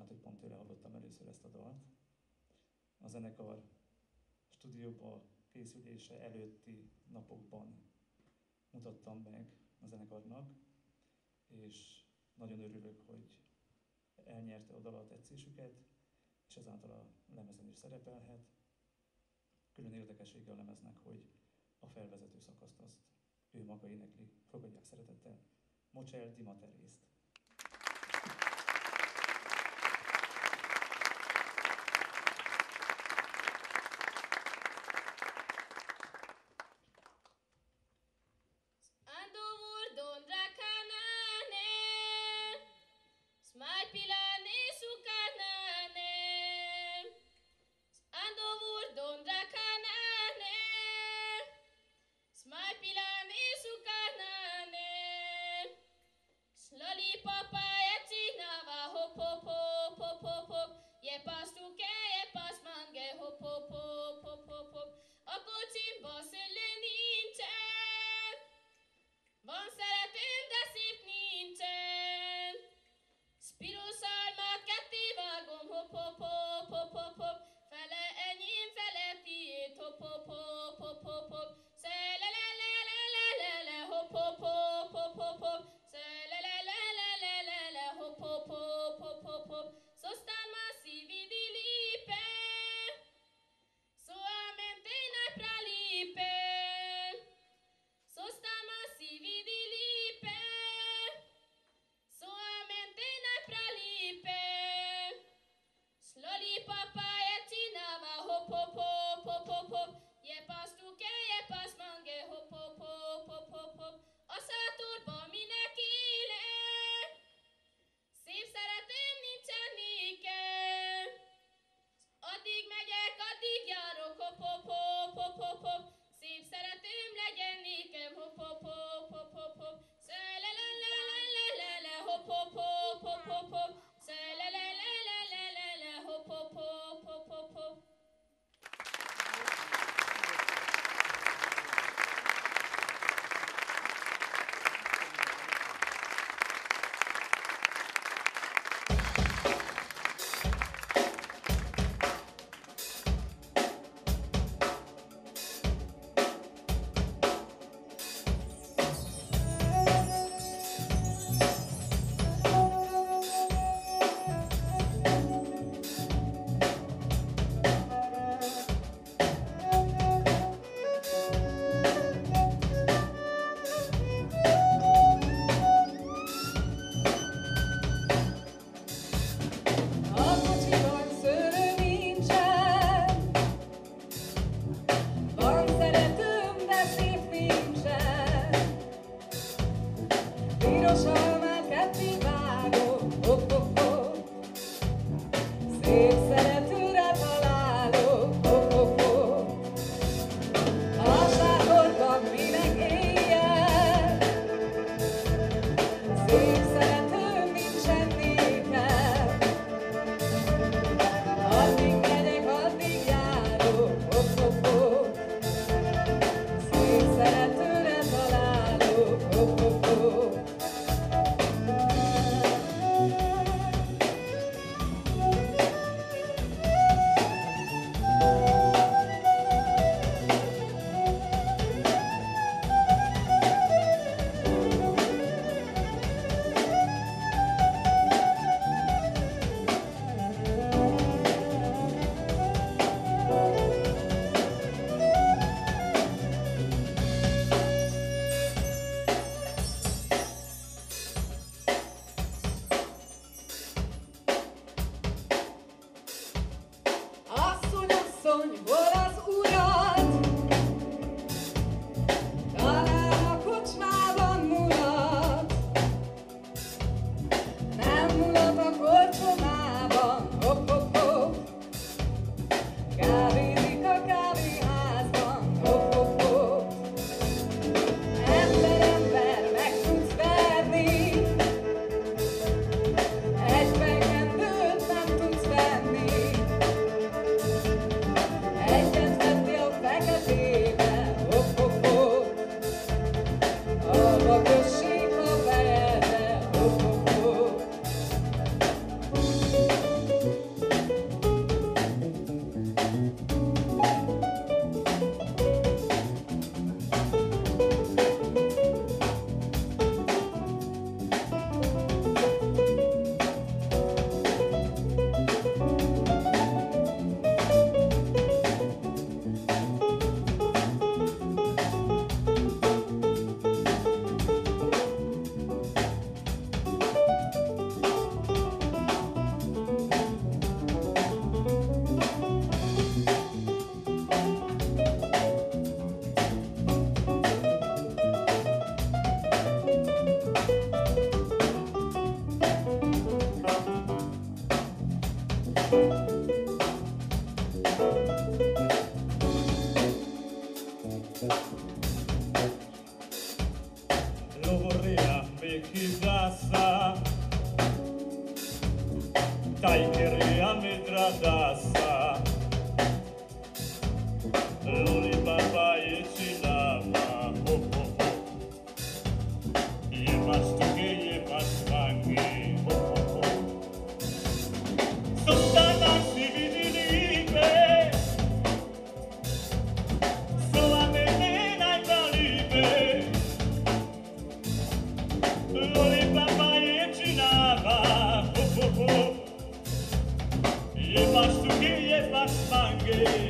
hogy pont tőle hallottam először ezt a dalt. A zenekar stúdióba készülése előtti napokban mutattam meg a zenekarnak, és nagyon örülök, hogy elnyerte a dal a tetszésüket, és ezáltal a lemezen is szerepelhet. Külön érdekessége a lemeznek, hogy a felvezető szakaszt azt ő maga énekli. Fogadják szeretettel Mocsel Dimaterészt. Egyet vettél Lo vorrea me chissassa, dai querea me tradassa, loli papa e cinama, oh oh oh, e pastuche e pastanche, oh oh oh, sostanarsi vigilipe, solamente nai pralipe, loli papa e cinama, oh oh oh, e pastuche e pastanche.